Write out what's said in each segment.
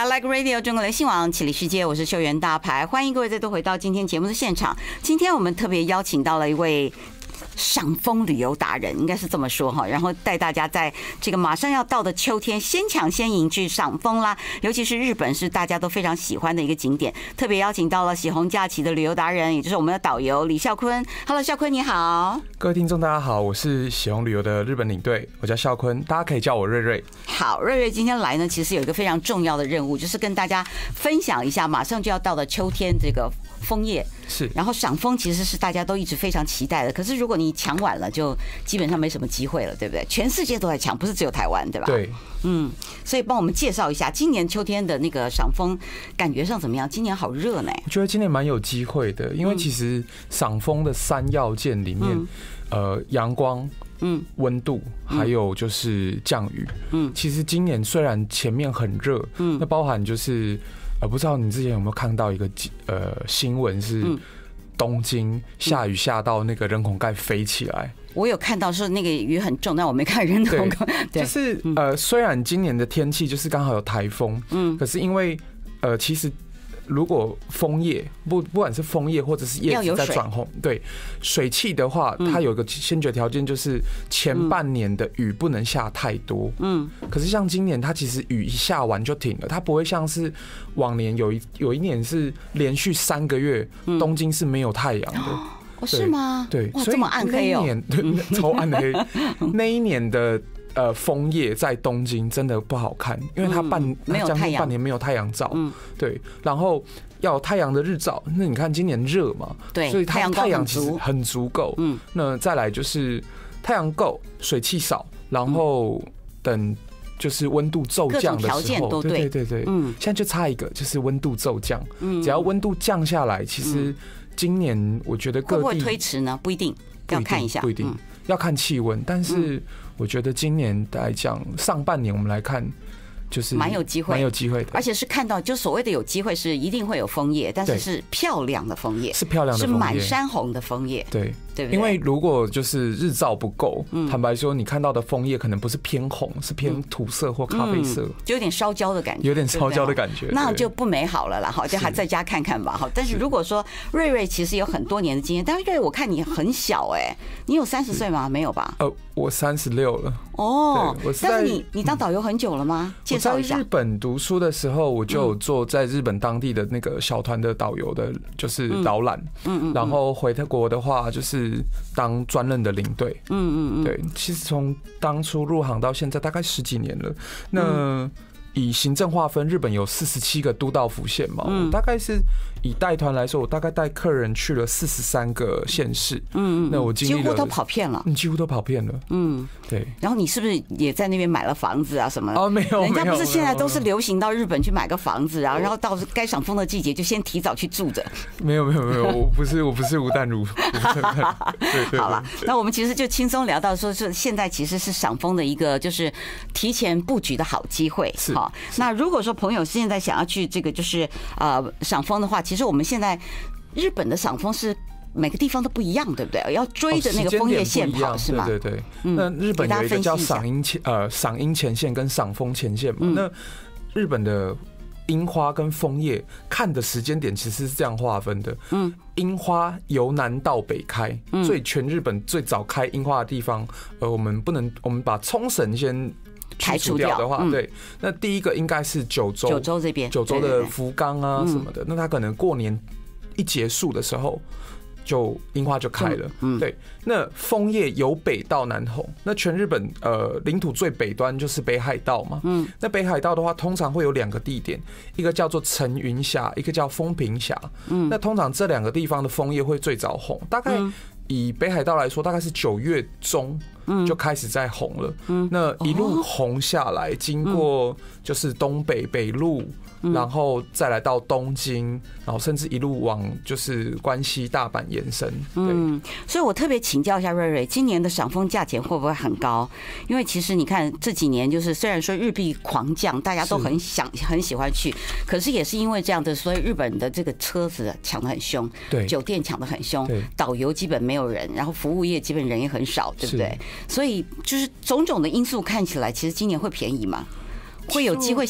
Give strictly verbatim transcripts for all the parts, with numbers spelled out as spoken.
I Like Radio 中国流行网启力世界，我是秀媛大牌，欢迎各位再度回到今天节目的现场。今天我们特别邀请到了一位赏枫旅游达人，应该是这么说哈，然后带大家在这个马上要到的秋天，先抢先赢去赏枫啦。尤其是日本是大家都非常喜欢的一个景点，特别邀请到了喜红假期的旅游达人，也就是我们的导游李孝坤。Hello， 孝坤你好。 各位听众大家好，我是喜红旅游的日本领队，我叫孝坤，大家可以叫我瑞瑞。 好，瑞瑞今天来呢，其实有一个非常重要的任务，就是跟大家分享一下马上就要到的秋天这个枫叶。 是， 然后赏枫其实是大家都一直非常期待的，可是如果你抢晚了，就基本上没什么机会了，对不对？全世界都在抢，不是只有台湾，对吧？ 对， 嗯，所以帮我们介绍一下今年秋天的那个赏枫，感觉上怎么样？今年好热呢。 我觉得今年蛮有机会的，因为其实赏枫的三要件里面，嗯、呃，阳光。嗯，温度还有就是降雨。嗯，其实今年虽然前面很热，嗯，那包含就是呃，不知道你之前有没有看到一个呃新闻是东京下雨下到那个人孔盖飞起来。 我有看到是那个雨很重，但我没看人孔盖。 对，就是呃，虽然今年的天气就是刚好有台风，嗯，可是因为呃，其实。如果枫叶不不管是枫叶或者是叶子在转红，对水汽的话，它有个先决条件就是前半年的雨不能下太多。嗯，可是像今年它其实雨一下完就停了，它不会像是往年有一有一年是连续三个月东京是没有太阳的。 哦，是吗？ 对， 所以这么暗黑哦， 对，超暗黑。那一年的。呃，枫叶在东京真的不好看，因为它半它将近半年没有太阳照，嗯，对，然后要有太阳的日照，那你看今年热嘛， 对， 所以它太阳其实很足够，嗯，那再来就是太阳够，水汽少，然后等就是温度骤降的时候，对对对对，嗯，现在就差一个就是温度骤降，嗯，只要温度降下来，其实今年我觉得各地会不会推迟呢？不一定，要看一下， 不一定要看气温，但是。我觉得今年来讲，上半年我们来看，就是蛮有机会， 蛮有机会的， 而且是看到就所谓的有机会是一定会有枫叶，但是是漂亮的枫叶， 是漂亮的枫叶， 是满山红的枫叶， 对。 对不对？ 因为如果就是日照不够，嗯、坦白说，你看到的枫叶可能不是偏红，是偏土色或咖啡色，嗯、 就有点烧焦的感觉， 有点烧焦的感觉， 那就不美好了啦。好，就还在家看看吧。好，但是如果说瑞瑞其实有很多年的经验，但是瑞瑞我看你很小哎、欸，你有三十岁吗？没有吧？ 呃，我三十六了。 哦，但是你你当导游很久了吗？介绍一下。 我在日本读书的时候，我就有做在日本当地的那个小团的导游的，就是导览。嗯嗯。然后回泰国的话，就是当专任的领队。嗯嗯嗯。对，其实从当初入行到现在，大概十几年了。那以行政划分，日本有四十七个都道府县嘛，我大概是以带团来说，我大概带客人去了四十三个县市。嗯嗯。那我经历了几乎都跑遍了。 嗯，几乎都跑遍了。嗯，对。 然后你是不是也在那边买了房子啊什么的？ 哦，没有， 人家不是现在都是流行到日本去买个房子啊，然后到该赏枫的季节就先提早去住着。 没有没有没有，我不是我不是吴淡如。对对。 好了，那我们其实就轻松聊到说，是现在其实是赏枫的一个就是提前布局的好机会。 是。 那如果说朋友现在想要去这个就是呃赏枫的话，其实我们现在日本的赏枫是每个地方都不一样，对不对？要追着那个枫叶线跑，是吗？ 对对对。那日本有一个叫赏樱前呃赏樱前线跟赏枫前线嘛。那日本的樱花跟枫叶看的时间点其实是这样划分的。嗯，樱花由南到北开，所以全日本最早开樱花的地方，呃，我们不能我们把冲绳先。 排除掉的话，嗯、对，那第一个应该是九州， 九州这边， 九州的福冈啊什么的，对对对，那他可能过年一结束的时候，就樱花就开了。嗯，对。那枫叶由北到南红，那全日本呃领土最北端就是北海道嘛。嗯，那北海道的话，通常会有两个地点，一个叫做层云峡，一个叫风平峡。嗯，那通常这两个地方的枫叶会最早红，大概以北海道来说，大概是九月中。就开始在红了，嗯，那一路红下来，经过就是东北北路，然后再来到东京，然后甚至一路往就是关西、大阪延伸。嗯， 所以我特别请教一下瑞瑞，今年的赏枫价钱会不会很高？因为其实你看这几年，就是虽然说日币狂降，大家都很想很喜欢去，可是也是因为这样的，所以日本的这个车子抢得很凶，对，酒店抢得很凶，导游基本没有人，然后服务业基本人也很少，对不对？所以就是种种的因素看起来，其实今年会便宜吗？会有机会想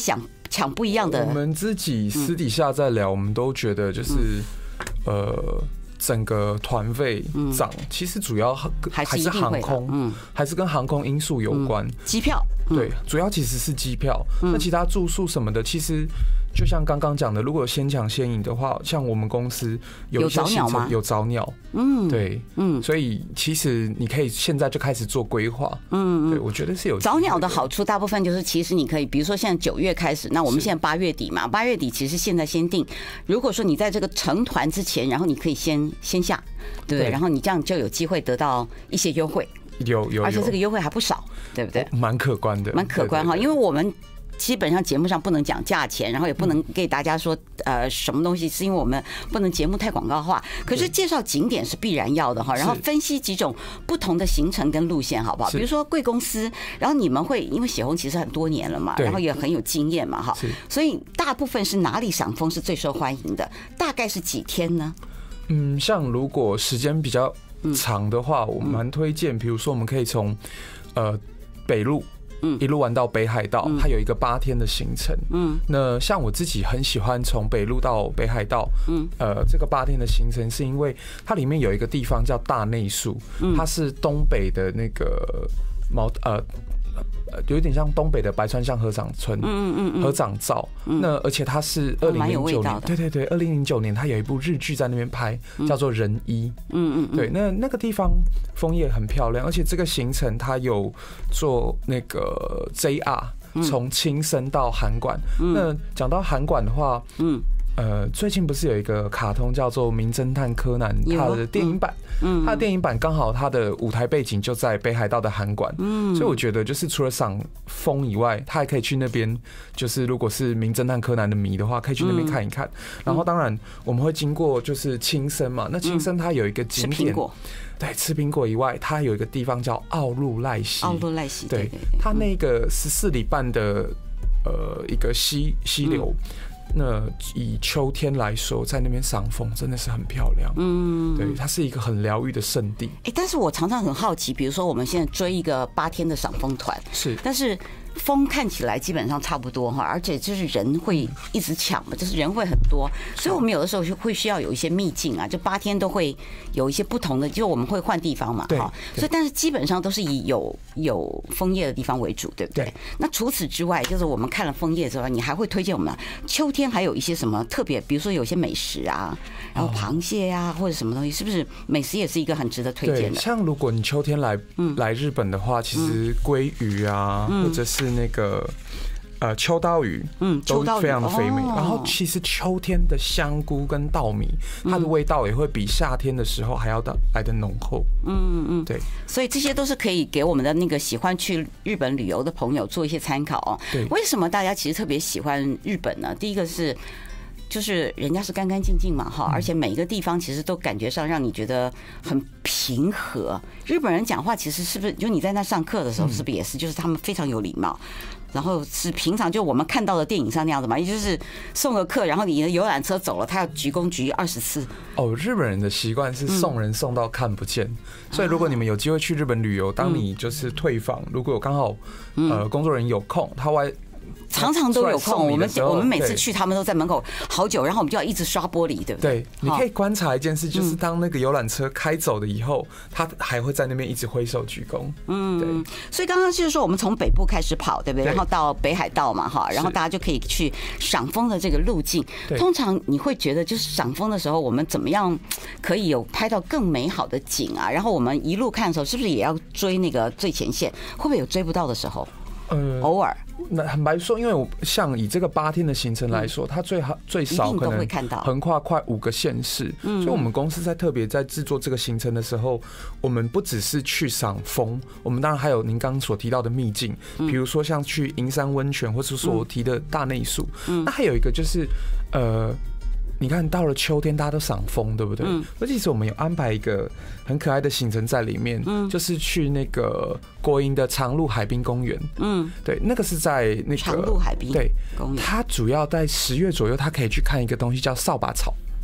抢不一样的。 我们自己私底下在聊，我们都觉得就是、嗯、呃。整个团费涨，其实主要还是航空，嗯，还是跟航空因素有关。 机票， 对，主要其实是机票。那其他住宿什么的，其实就像刚刚讲的，如果有先抢先赢的话，像我们公司有一些行程有早鸟，嗯，对，嗯，所以其实你可以现在就开始做规划，嗯，对，我觉得是有早鸟的好处，大部分就是其实你可以，比如说现在九月开始，那我们现在八月底嘛，八月底其实现在先定，如果说你在这个成团之前，然后你可以先先下，对不对？然后你这样就有机会得到一些优惠， 有有， 而且这个优惠还不少，对不对？ 蛮可观的， 蛮可观哈，因为我们。基本上节目上不能讲价钱，然后也不能给大家说呃什么东西，是因为我们不能节目太广告化。可是介绍景点是必然要的哈，然后分析几种不同的行程跟路线，好不好？比如说贵公司，然后你们会因为血红其实很多年了嘛，然后也很有经验嘛哈，所以大部分是哪里赏枫是最受欢迎的？大概是几天呢？ 嗯，像如果时间比较长的话，我蛮推荐，比如说我们可以从呃北路。一路玩到北海道，它有一个八天的行程。嗯，那像我自己很喜欢从北路到北海道。嗯，呃，这个八天的行程是因为它里面有一个地方叫大内宿，它是东北的那个毛呃。有点像东北的白川乡合掌村，嗯嗯嗯，合掌造。那而且它是二零零九年，对对对，二零零九年它有一部日剧在那边拍，叫做《人一》。嗯嗯，对，那那个地方枫叶很漂亮，而且这个行程它有做那个 J R， 从青森到函馆。那讲到函馆的话，嗯。呃，最近不是有一个卡通叫做《名侦探柯南》，它的电影版，嗯，它的电影版刚好它的舞台背景就在北海道的函馆，嗯，所以我觉得就是除了赏枫以外，他还可以去那边，就是如果是《名侦探柯南》的迷的话，可以去那边看一看。然后当然我们会经过就是青森嘛，那青森它有一个景点，对，吃苹果以外，它有一个地方叫奥入濑溪， 奥入濑溪，对， 它那个十四里半的呃一个溪溪流。那以秋天来说，在那边赏枫真的是很漂亮，嗯，对，它是一个很疗愈的圣地。 哎，但是我常常很好奇，比如说我们现在追一个八天的赏枫团， 是， 但是枫看起来基本上差不多哈，而且就是人会一直抢嘛，就是人会很多，所以我们有的时候会需要有一些秘境啊，就八天都会有一些不同的，就我们会换地方嘛，哈，所以但是基本上都是以有有枫叶的地方为主，对不对？那除此之外，就是我们看了枫叶之外，你还会推荐我们秋天还有一些什么特别，比如说有些美食啊，然后螃蟹啊或者什么东西，是不是美食也是一个很值得推荐的？ 像如果你秋天来来日本的话，其实鲑鱼啊，或者是那个呃秋刀鱼，嗯，都非常的肥美。然后其实秋天的香菇跟稻米，它的味道也会比夏天的时候还要的来的浓厚。嗯嗯，对。 所以这些都是可以给我们的那个喜欢去日本旅游的朋友做一些参考哦。 对。 为什么大家其实特别喜欢日本呢？第一个是。就是人家是干干净净嘛哈，而且每一个地方其实都感觉上让你觉得很平和。日本人讲话其实是不是就你在那上课的时候是不是也是，就是他们非常有礼貌，然后是平常就我们看到的电影上那样子嘛，也就是送个客，然后你的游览车走了，他要鞠躬鞠二十次。 哦，日本人的习惯是送人送到看不见，所以如果你们有机会去日本旅游，当你就是退房，如果有刚好呃工作人员有空，他外。 常常都有空，我们我们每次去，他们都在门口好久，然后我们就要一直刷玻璃，对不对？ 对，你可以观察一件事，就是当那个游览车开走了以后，他还会在那边一直挥手鞠躬。嗯，对。 所以刚刚就是说，我们从北部开始跑，对不对？然后到北海道嘛，哈，然后大家就可以去赏枫的这个路径。通常你会觉得，就是赏枫的时候，我们怎么样可以有拍到更美好的景啊？然后我们一路看的时候，是不是也要追那个最前线？会不会有追不到的时候？呃，偶尔。 那坦白说，因为我像以这个八天的行程来说，它最好最少可能横跨快五个县市，所以我们公司在特别在制作这个行程的时候，我们不只是去赏枫，我们当然还有您刚刚所提到的秘境，比如说像去银山温泉，或是所提的大内宿，那还有一个就是呃。你看到了秋天，大家都赏枫，对不对？嗯。而其实我们有安排一个很可爱的行程在里面，嗯，就是去那个国营的长鹿海滨公园，嗯，对，那个是在那个长鹿海滨对公园，它主要在十月左右，它可以去看一个东西叫扫把草。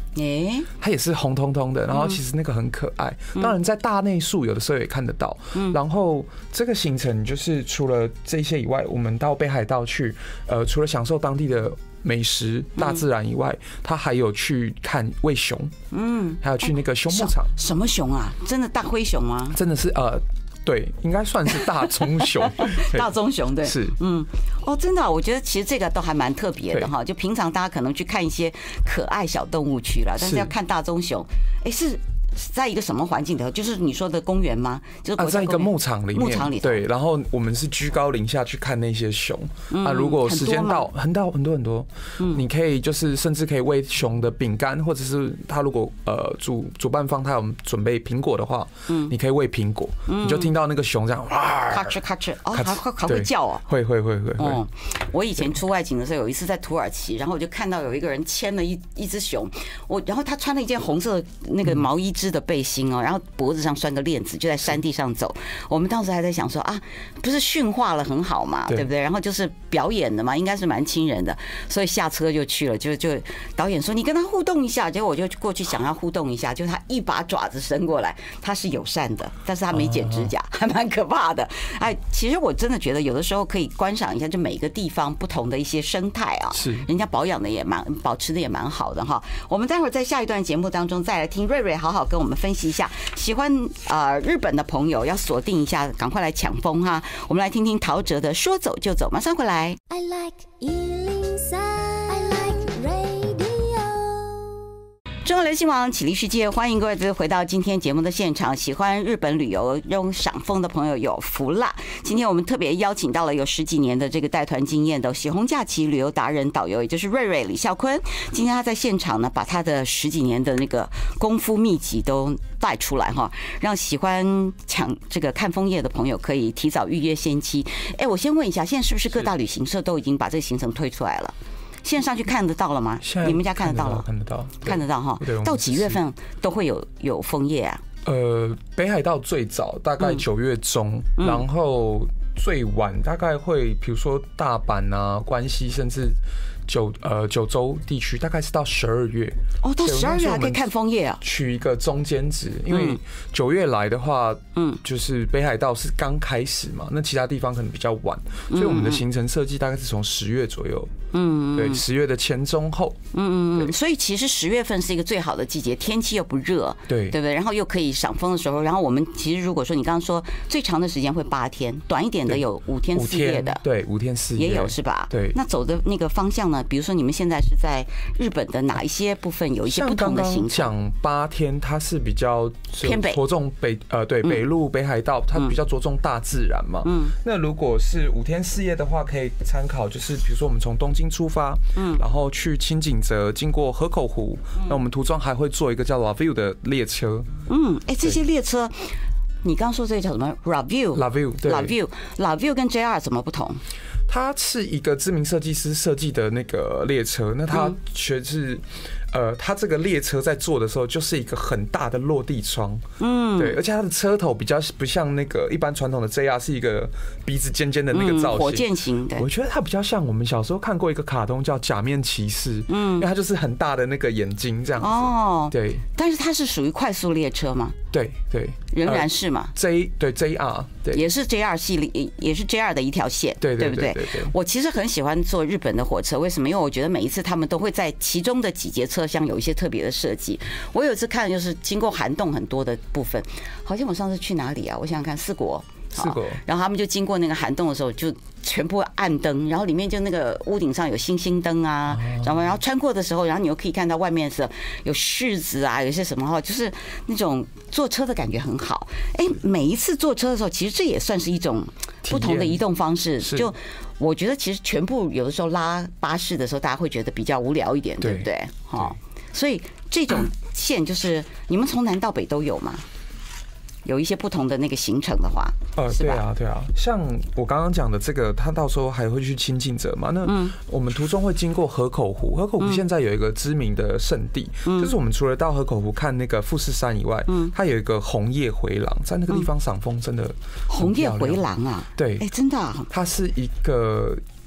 哎， 它也是红彤彤的，然后其实那个很可爱。当然在大内宿有的时候也看得到。然后这个行程就是除了这些以外，我们到北海道去，呃，除了享受当地的美食、大自然以外，他还有去看喂熊，嗯，还有去那个熊牧场。 什么熊啊？真的大灰熊吗？ 真的是呃。对，应该算是大棕熊， 大棕熊对， 是， 嗯，哦，真的，我觉得其实这个都还蛮特别的哈。就平常大家可能去看一些可爱小动物区了，但是要看大棕熊，哎，是在一个什么环境的？就是你说的公园吗？就是啊，在一个牧场里面， 牧场里对。然后我们是居高临下去看那些熊啊。如果时间到，很到很多很多，你可以就是甚至可以喂熊的饼干，或者是他如果呃主主办方他有准备苹果的话，嗯，你可以喂苹果，你就听到那个熊这样哇， 咔哧咔哧，哦，还会还会叫哦， 会会会会会。 嗯，我以前出外景的时候，有一次在土耳其，然后我就看到有一个人牵了一一只熊，我然后他穿了一件红色那个毛衣织的背心哦，然后脖子上拴个链子，就在山地上走。我们当时还在想说啊，不是驯化了很好嘛，对不对？然后就是表演的嘛，应该是蛮亲人的，所以下车就去了。就就导演说你跟他互动一下，结果我就过去想要互动一下，就他一把爪子伸过来，他是友善的，但是他没剪指甲，还蛮可怕的。哎，其实我真的觉得有的时候可以观赏一下，就每个地方不同的一些生态啊， 是人家保养的也蛮保持的也蛮好的哈。我们待会儿在下一段节目当中再来听瑞瑞好好跟我们分析一下。喜欢呃日本的朋友要锁定一下，赶快来抢风哈！我们来听听陶喆的《说走就走》，马上回来。I like 一零三 I like radio。中国流行网启力世界，欢迎各位再回到今天节目的现场。喜欢日本旅游用赏枫的朋友有福啦！今天我们特别邀请到了有十几年的这个带团经验的喜红假期旅游达人导游，也就是瑞瑞李孝坤。今天他在现场呢，把他的十几年的那个功夫秘籍都带出来哈，让喜欢抢这个看枫叶的朋友可以提早预约先期。哎，我先问一下，现在是不是各大旅行社都已经把这个行程推出来了？线上去看得到了吗？你们家看得到了？ 看得到， 看得到哈。到几月份都会有有枫叶啊？ 呃，北海道最早大概九月中，嗯、然后最晚大概会，比如说大阪啊、关西，甚至九呃九州地区，大概是到十二月。 哦，到十二月还可以看枫叶啊？ 取一个中间值，因为九月来的话，嗯，就是北海道是刚开始嘛，那其他地方可能比较晚，所以我们的行程设计大概是从十月左右。嗯，对，十月的前中后， 嗯嗯嗯，所以其实十月份是一个最好的季节，天气又不热， 对对不对？然后又可以赏枫的时候，然后我们其实如果说你刚刚说最长的时间会八天，短一点的有五天四夜的， 对，五天四夜也有是吧？ 对， 那走的那个方向呢？比如说你们现在是在日本的哪一些部分有一些不同的行程？ 讲八天，它是比较偏北， 着重北呃对北路北海道，它比较着重大自然嘛。嗯，那如果是五天四夜的话，可以参考就是比如说我们从东京出发。嗯，然后去轻井泽，经过河口湖，那我们途中还会坐一个叫 LaView 的列车。 嗯，哎，这些列车，你刚说这个叫什么 ？LaView，LaView，LaView 跟 J R 怎么不同？ 它是一个知名设计师设计的那个列车，那它却是。呃，它这个列车在坐的时候就是一个很大的落地窗，嗯，对，而且它的车头比较不像那个一般传统的 J R 是一个鼻子尖尖的那个造型， 火箭型的。 我觉得它比较像我们小时候看过一个卡通叫《假面骑士》，嗯，因为它就是很大的那个眼睛这样子。哦，对。 但是它是属于快速列车吗？ 对对， 仍然是嘛。 J 对 J R 对， 也是 J R 系列，也是 J R 的一条线， 对对不对？我其实很喜欢坐日本的火车，为什么？因为我觉得每一次他们都会在其中的几节车厢有一些特别的设计。我有一次看，就是经过涵洞很多的部分，好像我上次去哪里啊？我想想看，四国。 四国， 然后他们就经过那个涵洞的时候，就全部暗灯，然后里面就那个屋顶上有星星灯啊，然后然后穿过的时候，然后你又可以看到外面是有柿子啊，有些什么哈，就是那种坐车的感觉很好。哎，每一次坐车的时候，其实这也算是一种不同的移动方式。就我觉得，其实全部有的时候拉巴士的时候，大家会觉得比较无聊一点，对不对？哈，所以这种线就是你们从南到北都有吗？有一些不同的那个行程的话， 呃，对啊，对啊，像我刚刚讲的这个，他到时候还会去清境泽嘛？那我们途中会经过河口湖，河口湖现在有一个知名的圣地，就是我们除了到河口湖看那个富士山以外，它有一个红叶回廊，在那个地方赏枫真的红叶回廊啊， 对， 哎，真的， 它是一个。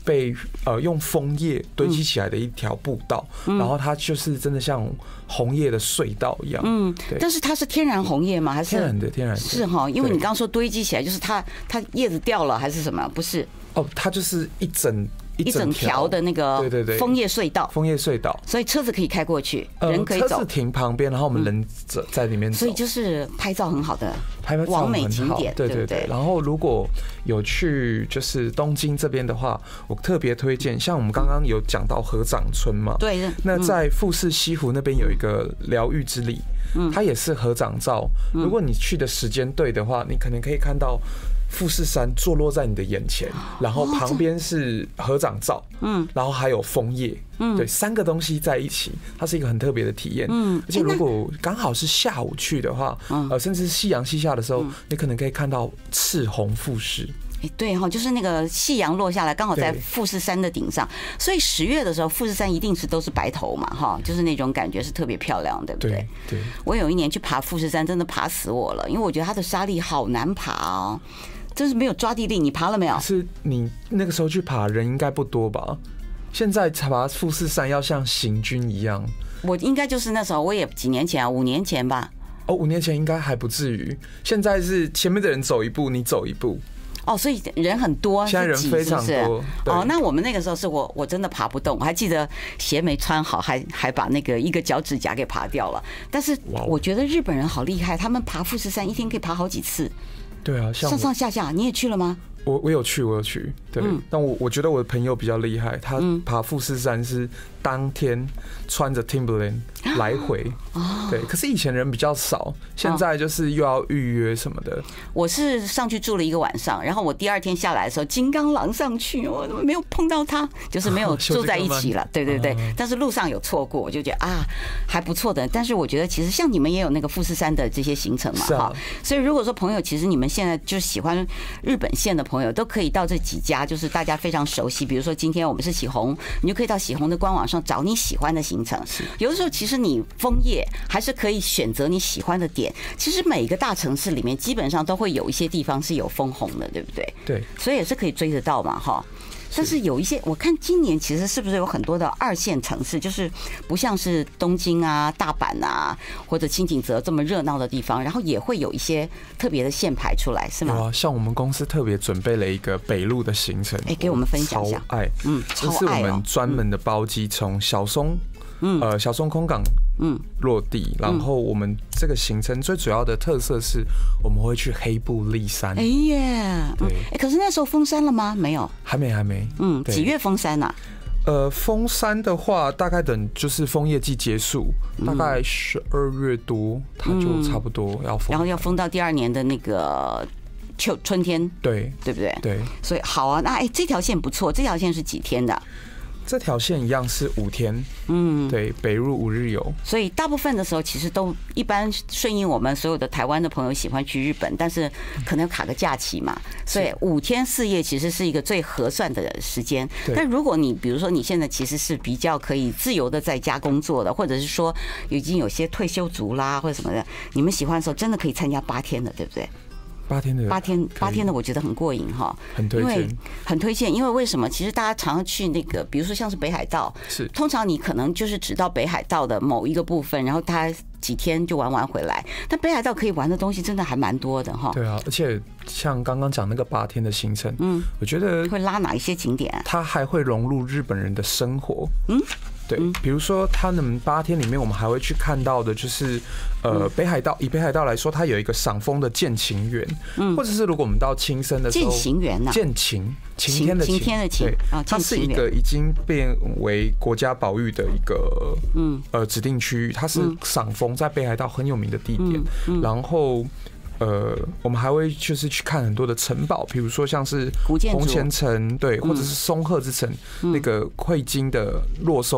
被呃用枫叶堆积起来的一条步道， 嗯、 然后它就是真的像红叶的隧道一样。 嗯，但是它是天然红叶吗？还是天然的？天然的是哈，因为你刚刚说堆积起来，就是它它叶子掉了还是什么？不是哦，它就是一整。 一整条的那个枫叶隧道， 枫叶隧道， 所以车子可以开过去，人可以走。 车子停旁边，然后我们人在里面走， 所以就是拍照很好的完美景点， 对对对。然后如果有去就是东京这边的话，我特别推荐，像我们刚刚有讲到合掌村嘛， 对。 那在富士西湖那边有一个疗愈之里，它也是合掌照。如果你去的时间对的话，你可能可以看到富士山坐落在你的眼前，然后旁边是合掌照，嗯，然后还有枫叶，嗯，对，三个东西在一起，它是一个很特别的体验，嗯，而且如果刚好是下午去的话，呃，甚至是夕阳西下的时候，你可能可以看到赤红富士。 哎，对哈，就是那个夕阳落下来，刚好在富士山的顶上，所以十月的时候，富士山一定是都是白头嘛，哈，就是那种感觉是特别漂亮，对不对？ 对。 我有一年去爬富士山，真的爬死我了，因为我觉得它的沙砾好难爬哦。真是没有抓地力，你爬了没有？ 是你那个时候去爬，人应该不多吧？现在爬富士山要像行军一样。 我应该就是那时候，我也几年前啊，五年前吧。 哦，五年前应该还不至于。现在是前面的人走一步，你走一步。 哦，所以人很多， 现在人非常多。 哦，那我们那个时候是我我真的爬不动，我还记得鞋没穿好，还还把那个一个脚趾甲给爬掉了。但是我觉得日本人好厉害，他们爬富士山一天可以爬好几次。 对啊，像上上下下，你也去了吗？ 我我有去，我有去。对，嗯、但我我觉得我的朋友比较厉害，他爬富士山是当天穿着 Timberland 来回。哦，对。可是以前人比较少，现在就是又要预约什么的。 我是上去住了一个晚上，然后我第二天下来的时候，金刚狼上去，我怎么没有碰到他？就是没有住在一起了。对对对。但是路上有错过，我就觉得啊还不错的。但是我觉得其实像你们也有那个富士山的这些行程嘛，哈。所以如果说朋友，其实你们现在就喜欢日本线的朋友，都可以到这几家，就是大家非常熟悉。比如说今天我们是喜红，你就可以到喜红的官网上找你喜欢的行程。有的时候其实你枫叶还是可以选择你喜欢的点。其实每个大城市里面基本上都会有一些地方是有枫红的，对不对？ 对， 所以也是可以追得到嘛，哈。但是有一些，我看今年其实是不是有很多的二线城市，就是不像是东京啊、大阪啊或者轻井泽这么热闹的地方，然后也会有一些特别的线排出来，是吗？ 有啊，像我们公司特别准备了一个北路的行程， 哎，给我们分享一下。 超爱，嗯，这是我们专门的包机，从小松。嗯，呃，小松空港嗯落地，然后我们这个行程最主要的特色是我们会去黑部立山。 哎呀，对，哎，可是那时候封山了吗？没有， 还没，还没。 嗯，几月封山呢？ 呃，封山的话，大概等就是枫叶季结束，大概十二月多，它就差不多要封， 然后要封到第二年的那个秋春天， 对， 对不对？ 对， 所以好啊，那哎，这条线不错，这条线是几天的？ 这条线一样是五天，嗯，对，北入五日游。 所以大部分的时候，其实都一般顺应我们所有的台湾的朋友喜欢去日本，但是可能要卡个假期嘛，所以五天四夜其实是一个最合算的时间。但如果你比如说你现在其实是比较可以自由的在家工作的，或者是说已经有些退休族啦或者什么的，你们喜欢的时候真的可以参加八天的，对不对？ 八天的八天八天的，我觉得很过瘾哈， 很推荐， 很推荐。因为为什么？其实大家常常去那个，比如说像是北海道， 是通常你可能就是只到北海道的某一个部分，然后他几天就玩完回来。但北海道可以玩的东西真的还蛮多的哈。 对啊，而且像刚刚讲那个八天的行程，嗯，我觉得会拉哪一些景点？ 它还会融入日本人的生活，嗯。对，比如说他们八天里面，我们还会去看到的，就是呃北海道。以北海道来说，它有一个赏枫的见晴园，嗯，或者是如果我们到青森的时候， 见晴园呐， 见晴，晴天的晴， 晴天的晴， 对，它是一个已经变为国家保育的一个嗯呃指定区域，它是赏枫在北海道很有名的地点，然后。呃，我们还会就是去看很多的城堡，比如说像是红前城，对，或者是松鹤之城，那个汇金的落松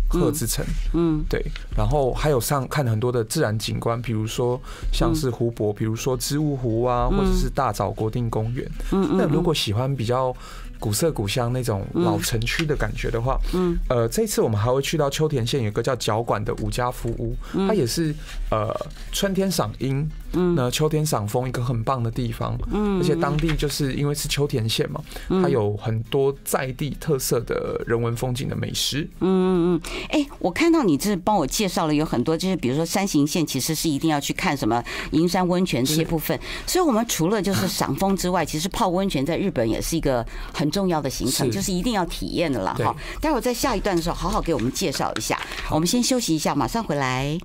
鹤之城，嗯，对，然后还有上看很多的自然景观，比如说像是湖泊，比如说织物湖啊，或者是大沼国定公园。嗯，那如果喜欢比较古色古香那种老城区的感觉的话，嗯，呃，这一次我们还会去到秋田县有一个叫角馆的五家夫屋，它也是呃春天赏樱，嗯，那秋天赏枫一个很棒的地方，嗯，而且当地就是因为是秋田县嘛，它有很多在地特色的人文风景的美食， 嗯嗯嗯，哎，我看到你这帮我介绍了有很多，就是比如说山形县其实是一定要去看什么银山温泉这些部分，所以我们除了就是赏枫之外，其实泡温泉在日本也是一个很重要的行程，就是一定要体验的了哈。待会儿在下一段的时候，好好给我们介绍一下。我们先休息一下，马上回来。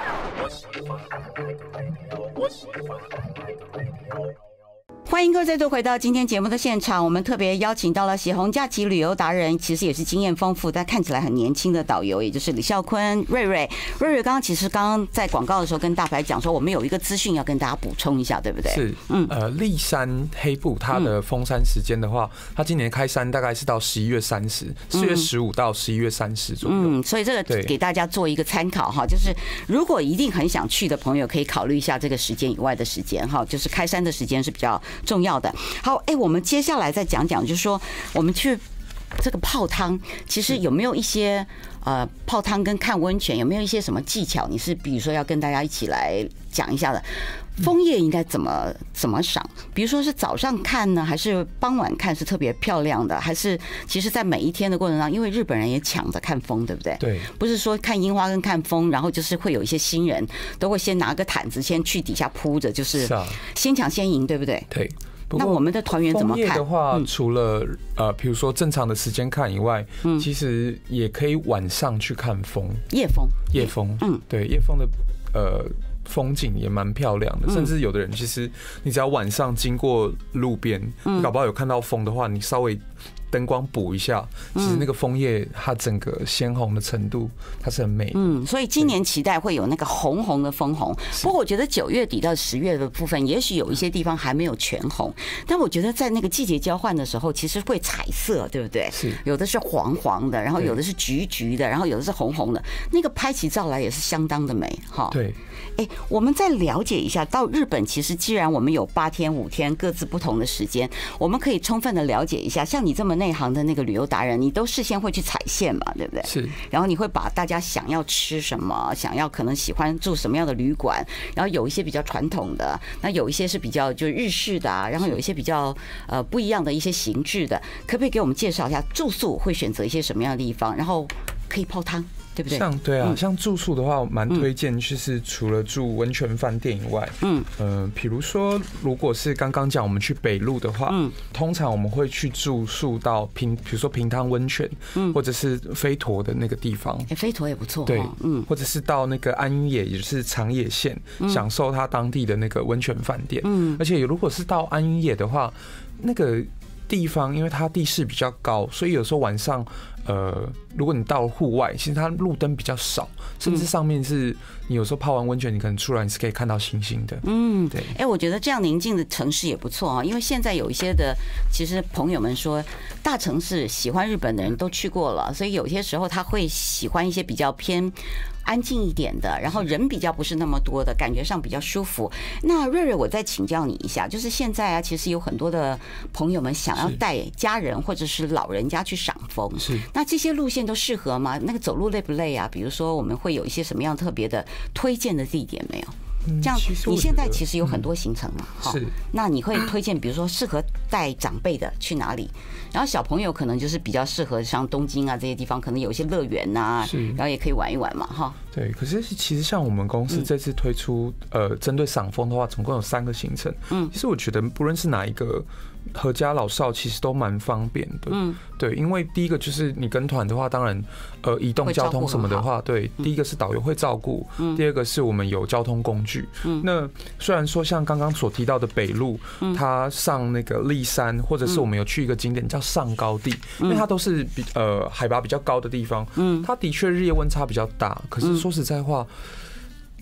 欢迎各位再度回到今天节目的现场，我们特别邀请到了血红假期旅游达人，其实也是经验丰富但看起来很年轻的导游，也就是李孝坤瑞瑞。瑞瑞刚刚其实刚刚在广告的时候跟大白讲说，我们有一个资讯要跟大家补充一下，对不对？ 是，嗯，呃，立山黑部它的封山时间的话，它今年开山大概是到十一月三十，四月十五到十一月三十左右。 嗯，所以这个给大家做一个参考哈，就是如果一定很想去的朋友，可以考虑一下这个时间以外的时间哈，就是开山的时间是比较重要的。好，哎、欸，我们接下来再讲讲，就是说我们去这个泡汤，其实有没有一些呃泡汤跟看温泉有没有一些什么技巧？你是比如说要跟大家一起来讲一下的。枫叶应该怎么怎么赏？比如说是早上看呢，还是傍晚看是特别漂亮的？还是其实在每一天的过程当中，因为日本人也抢着看枫，对不对？ 对， 不是说看樱花跟看枫，然后就是会有一些新人都会先拿个毯子先去底下铺着，就是先抢先赢，对不对？ 对。 那我们的团员怎么看？ 枫叶的话，除了呃，比如说正常的时间看以外，嗯，其实也可以晚上去看枫， 夜枫， 夜枫，嗯，对，夜枫的呃风景也蛮漂亮的，甚至有的人其实你只要晚上经过路边，嗯，搞不好有看到枫的话，你稍微灯光补一下，其实那个枫叶它整个鲜红的程度，它是很美的。 嗯，所以今年期待会有那个红红的枫红。不过我觉得九月底到十月的部分，也许有一些地方还没有全红，但我觉得在那个季节交换的时候，其实会彩色，对不对？ 是， 有的是黄黄的，然后有的是橘橘的，然后有的是红红的，那个拍起照来也是相当的美哈。 对。 哎，我们再了解一下，到日本其实既然我们有八天五天各自不同的时间，我们可以充分的了解一下。像你这么内行的那个旅游达人，你都事先会去踩线嘛，对不对？ 是。 然后你会把大家想要吃什么，想要可能喜欢住什么样的旅馆，然后有一些比较传统的，那有一些是比较就是日式的啊，然后有一些比较呃不一样的一些形制的，可不可以给我们介绍一下住宿会选择一些什么样的地方，然后可以泡汤？对不对？ 像对啊，像住宿的话，蛮推荐就是除了住温泉饭店以外，嗯，呃，比如说如果是刚刚讲我们去北路的话，嗯，通常我们会去住宿到平，比如说平汤温泉，嗯，或者是飞陀的那个地方， 哎，飞陀也不错， 对，嗯，或者是到那个安野，也就是长野县，享受它当地的那个温泉饭店，嗯，而且如果是到安野的话，那个地方因为它地势比较高，所以有时候晚上。呃，如果你到户外，其实它路灯比较少，甚至上面是你有时候泡完温泉，你可能出来你是可以看到星星的。嗯，对。 哎，我觉得这样宁静的城市也不错啊，因为现在有一些的，其实朋友们说，大城市喜欢日本的人都去过了，所以有些时候他会喜欢一些比较偏安静一点的，然后人比较不是那么多的，感觉上比较舒服。那瑞瑞，我再请教你一下，就是现在啊，其实有很多的朋友们想要带家人或者是老人家去赏枫， 是。 那这些路线都适合吗？那个走路累不累啊？比如说，我们会有一些什么样特别的推荐的地点没有？这样，你现在其实有很多行程嘛，哈、嗯。那你会推荐，比如说适合带长辈的去哪里？然后小朋友可能就是比较适合像东京啊这些地方，可能有一些乐园呐，然后也可以玩一玩嘛，哈。 对，可是其实像我们公司这次推出呃针对赏枫的话，总共有三个行程。嗯，其实我觉得不论是哪一个。合家老少其实都蛮方便的，嗯，对，因为第一个就是你跟团的话，当然，呃，移动交通什么的话，对，第一个是导游会照顾，嗯，第二个是我们有交通工具，嗯，那虽然说像刚刚所提到的北路，嗯，它上那个立山，或者是我们有去一个景点叫上高地，因为它都是比呃海拔比较高的地方，嗯，它的确日夜温差比较大，可是说实在话。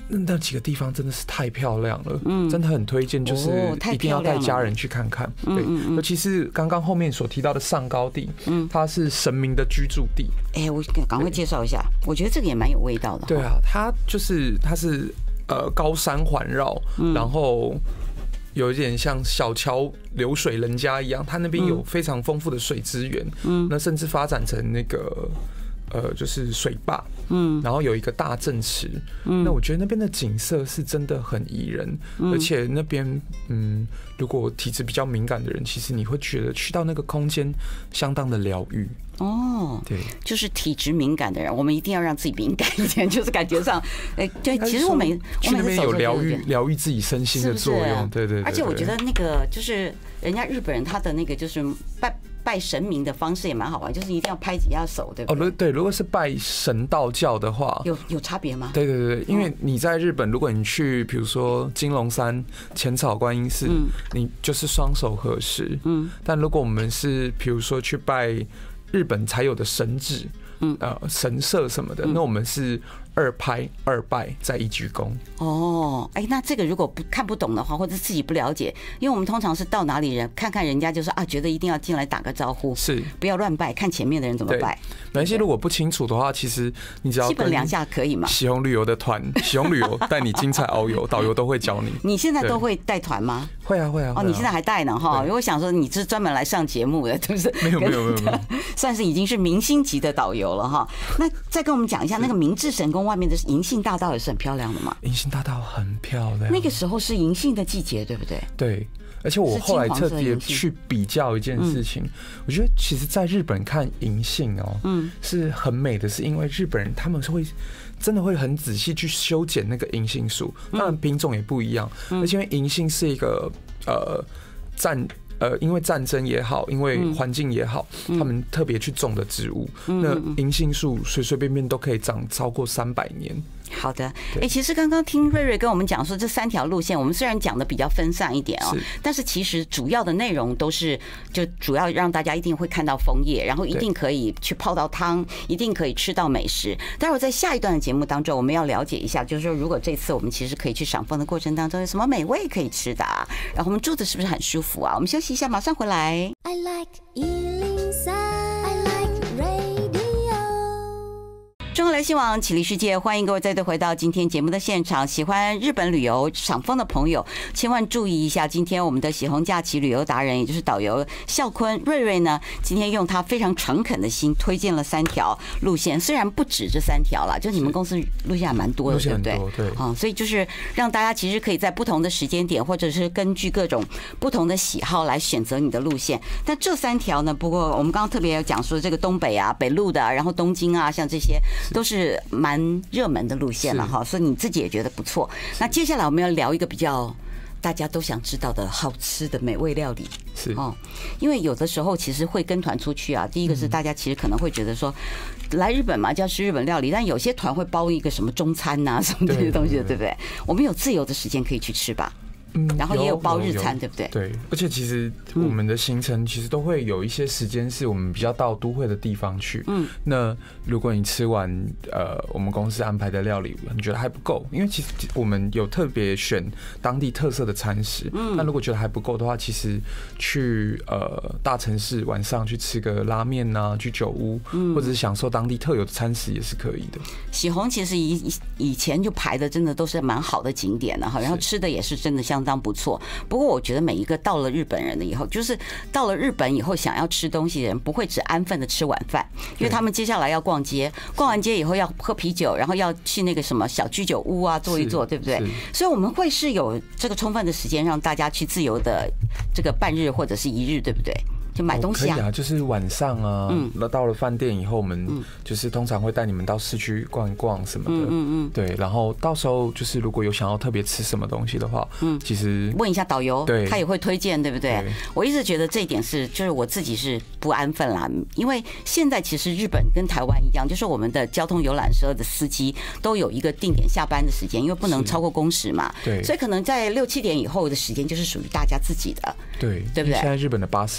那那几个地方真的是太漂亮了，嗯，真的很推荐，就是一定要带家人去看看，对，尤其是刚刚后面所提到的上高地，嗯，它是神明的居住地。 哎、欸，我赶快介绍一下，我觉得这个也蛮有味道的。 对啊，它就是它是呃高山环绕，嗯、然后。有一点像小桥流水人家一样，它那边有非常丰富的水资源，嗯，那甚至发展成那个呃，就是水坝，嗯，然后有一个大正池，嗯，那我觉得那边的景色是真的很宜人，嗯、而且那边，嗯，如果体质比较敏感的人，其实你会觉得去到那个空间相当的疗愈。 哦， 对， 就是体质敏感的人，我们一定要让自己敏感一点，就是感觉上，哎，对，其实我每去那边有疗愈疗愈自己身心的作用，对对。 而且我觉得那个就是人家日本人他的那个就是拜拜神明的方式也蛮好玩，就是一定要拍几下手，对不对？ 哦，对，如果是拜神道教的话， 有有差别吗？ 对对对，因为你在日本，如果你去比如说金龙山浅草观音寺，嗯，你就是双手合十，嗯，但如果我们是比如说去拜日本才有的神祇，嗯，呃，神社什么的，那我们是二拍二拜再一鞠躬。 哦，哎，那这个如果不看不懂的话，或者自己不了解，因为我们通常是到哪里人看看人家就说啊，觉得一定要进来打个招呼， 是不要乱拜，看前面的人怎么拜。 没关系，如果不清楚的话，其实你只要基本两下可以嘛。 喜鸿旅游的团，喜鸿旅游带你精彩遨游，导游都会教你。 你现在都会带团吗？ 会啊会啊。 哦，你现在还带呢哈？因为我想说你是专门来上节目的，是不是？ 没有没有没有没有， 算是已经是明星级的导游了哈。那再跟我们讲一下那个明治神宫外面的银杏大道也是很漂亮的嘛？ 银杏大道很漂亮。 那个时候是银杏的季节，对不对？ 对。而且我后来特别去比较一件事情，我觉得其实在日本看银杏哦，嗯，是很美的，是因为日本人他们是会真的会很仔细去修剪那个银杏树，当然品种也不一样，而且因为银杏是一个呃战。呃，因为战争也好，因为环境也好，他们特别去种的植物，那银杏树随随便便都可以长超过三百年。 好的，哎、欸，其实刚刚听瑞瑞跟我们讲说，这三条路线，我们虽然讲的比较分散一点哦，但是其实主要的内容都是，就主要让大家一定会看到枫叶，然后一定可以去泡到汤，一定可以吃到美食。待会儿在下一段的节目当中，我们要了解一下，就是说，如果这次我们其实可以去赏枫的过程当中，有什么美味可以吃的啊？然后我们住的是不是很舒服啊？我们休息一下，马上回来。I like 一零三 I like radio。中国来新网启力世界，欢迎各位再度回到今天节目的现场。喜欢日本旅游赏枫的朋友，千万注意一下，今天我们的喜鸿假期旅游达人，也就是导游孝坤瑞瑞呢，今天用他非常诚恳的心推荐了三条路线，虽然不止这三条啦，就你们公司路线还蛮多的，对不对？ 对， 啊、嗯，所以就是让大家其实可以在不同的时间点，或者是根据各种不同的喜好来选择你的路线。但这三条呢，不过我们刚刚特别有讲说，这个东北啊、北路的、啊，然后东京啊，像这些。都是蛮热门的路线了哈，所以你自己也觉得不错。那接下来我们要聊一个比较大家都想知道的好吃的美味料理， 是哦，因为有的时候其实会跟团出去啊，第一个是大家其实可能会觉得说，来日本嘛就要吃日本料理，但有些团会包一个什么中餐呐、啊、什么这些东西的，对不对？我们有自由的时间可以去吃吧。然后也有包日餐，对不对？ 对，而且其实我们的行程其实都会有一些时间是我们比较到都会的地方去。嗯，那如果你吃完呃我们公司安排的料理，你觉得还不够，因为其实我们有特别选当地特色的餐食。嗯，那如果觉得还不够的话，其实去呃大城市晚上去吃个拉面呐、啊，去酒屋，嗯，或者是享受当地特有的餐食也是可以的。 喜鸿其实以以前就排的真的都是蛮好的景点的哈，然后吃的也是真的相当不错。不过我觉得每一个到了日本人了以后，就是到了日本以后想要吃东西的人，不会只安分的吃晚饭，因为他们接下来要逛街，逛完街以后要喝啤酒，然后要去那个什么小居酒屋啊坐一坐，对不对？所以我们会是有这个充分的时间让大家去自由的这个半日或者是一日，对不对？就买东西啊， 可以啊，就是晚上啊，嗯，那到了饭店以后，我们就是通常会带你们到市区逛一逛什么的，嗯嗯，对，然后到时候就是如果有想要特别吃什么东西的话，嗯，其实问一下导游， 对， 他也会推荐，对不对？我一直觉得这一点是，就是我自己是不安分啦，因为现在其实日本跟台湾一样，就是我们的交通游览车的司机都有一个定点下班的时间，因为不能超过工时嘛，对，所以可能在六七点以后的时间就是属于大家自己的， 对， 对不对？ 现在日本的巴士规定满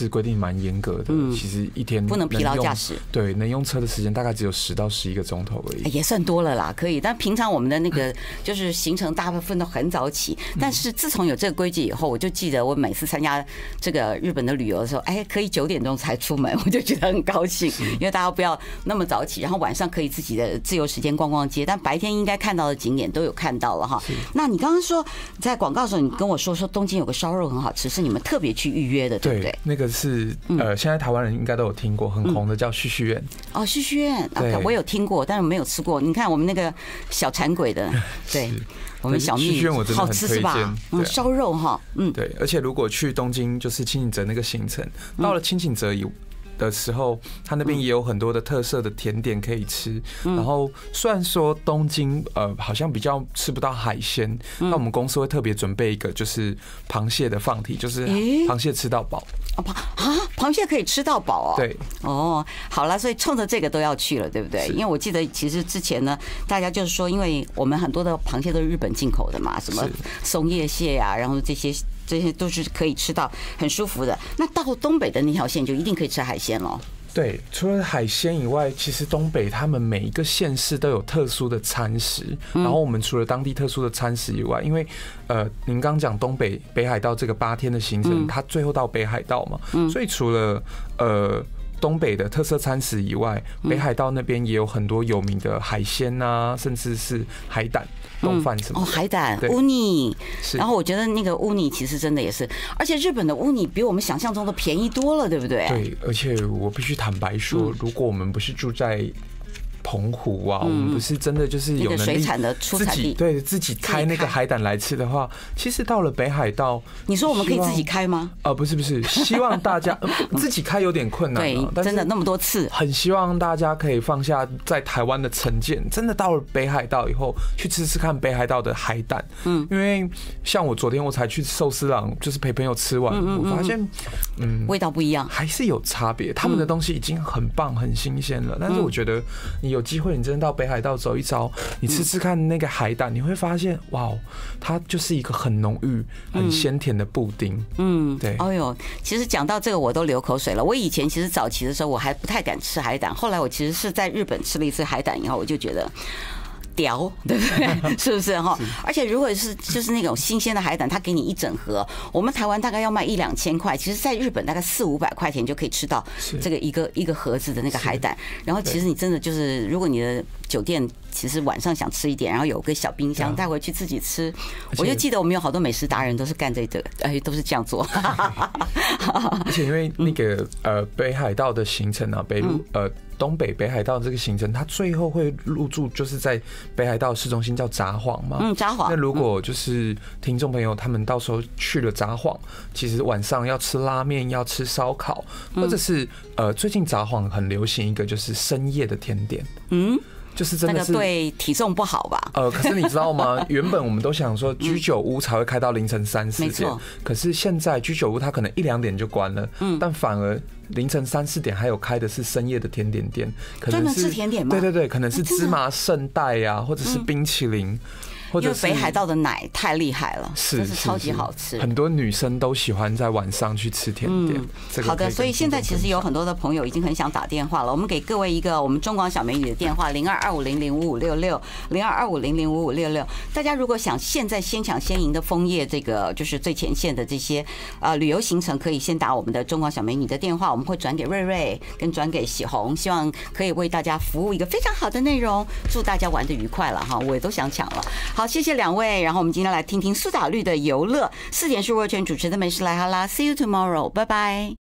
蛮严格的，嗯、其实一天不能疲劳驾驶， 对，能用车的时间大概只有十到十一个钟头而已， 也算多了啦，可以。但平常我们的那个就是行程大部分都很早起，但是自从有这个规矩以后，我就记得我每次参加这个日本的旅游的时候，哎，可以九点钟才出门，我就觉得很高兴，因为大家不要那么早起，然后晚上可以自己的自由时间逛逛街，但白天应该看到的景点都有看到了哈。那你刚刚说在广告的时候，你跟我说说东京有个烧肉很好吃，是你们特别去预约的，对不对？ 对，那个是呃，现在台湾人应该都有听过，很红的叫旭旭苑。 哦，旭旭苑，我有听过，但是没有吃过。你看我们那个小馋鬼的，对，我们小蜜好吃是吧？嗯，烧肉哈，嗯， 对，而且如果去东京就是清景泽那个行程，到了清景泽以的时候，它那边也有很多的特色的甜点可以吃。然后虽然说东京呃好像比较吃不到海鲜，那我们公司会特别准备一个就是螃蟹的放题，就是螃蟹吃到饱。 螃啊，螃蟹可以吃到饱哦。 对， 哦，好了，所以冲着这个都要去了，对不对？因为我记得其实之前呢，大家就是说，因为我们很多的螃蟹都是日本进口的嘛，什么松叶蟹呀、啊，然后这些。这些都是可以吃到很舒服的。那到东北的那条线就一定可以吃海鲜了。 对，除了海鲜以外，其实东北他们每一个县市都有特殊的餐食。然后我们除了当地特殊的餐食以外，因为呃，您刚讲东北北海道这个八天的行程，它最后到北海道嘛，所以除了呃。东北的特色餐食以外，北海道那边也有很多有名的海鲜啊，甚至是海胆、冻饭什么的。 哦，海胆、乌尼。然后我觉得那个乌尼其实真的也是，而且日本的乌尼比我们想象中的便宜多了，对不对？ 对，而且我必须坦白说，如果我们不是住在澎湖啊，我们不是真的就是有能力自己对自己开那个海胆来吃的话，其实到了北海道， 你说我们可以自己开吗？ 呃，不是不是，希望大家自己开有点困难， 对，真的那么多次， 很希望大家可以放下在台湾的成见，真的到了北海道以后去吃吃看北海道的海胆，嗯，因为像我昨天我才去寿司郎，就是陪朋友吃完，我发现嗯味道不一样， 还是有差别，他们的东西已经很棒很新鲜了，但是我觉得你有机会，你真的到北海道走一遭，你吃吃看那个海胆，你会发现，哇，它就是一个很浓郁、很鲜甜的布丁。嗯，对。 哎呦，其实讲到这个，我都流口水了。我以前其实早期的时候，我还不太敢吃海胆，后来我其实是在日本吃了一次海胆以后，我就觉得。屌，对不对？是不是哈？而且如果是就是那种新鲜的海胆，它给你一整盒，我们台湾大概要卖一两千块，其实在日本大概四五百块钱就可以吃到这个一个一个盒子的那个海胆。然后其实你真的就是，如果你的酒店其实晚上想吃一点，然后有个小冰箱带回去自己吃，我就记得我们有好多美食达人都是干这个，哎，都是这样做。 而且因为那个呃北海道的行程啊，北路呃。东北北海道这个行程，它最后会入住就是在北海道市中心叫札幌嘛。 嗯，札幌。 那如果就是听众朋友他们到时候去了札幌，其实晚上要吃拉面，要吃烧烤，或者是呃最近札幌很流行一个就是深夜的甜点。嗯。就是真的是那个对体重不好吧？ 呃，可是你知道吗？原本我们都想说居酒屋才会开到凌晨三四点，可是现在居酒屋它可能一两点就关了，嗯，但反而凌晨三四点还有开的是深夜的甜点店，可能是专门吃甜点吗？ 对对对，可能是芝麻圣代呀，或者是冰淇淋。 因为北海道的奶太厉害了，真是超级好吃。 很多女生都喜欢在晚上去吃甜点。 嗯、好的，所以现在其实有很多的朋友已经很想打电话了。我们给各位一个我们中广小美女的电话：零二二五零零五五六六，零二二五零零五五六六。大家如果想现在先抢先赢的枫叶，这个就是最前线的这些呃旅游行程，可以先打我们的中广小美女的电话，我们会转给瑞瑞跟转给喜红，希望可以为大家服务一个非常好的内容。祝大家玩得愉快了哈，我也都想抢了。好，谢谢两位。然后我们今天来听听苏打绿的游乐。四点是若泉主持的美食来哈啦 ，See you tomorrow， 拜拜。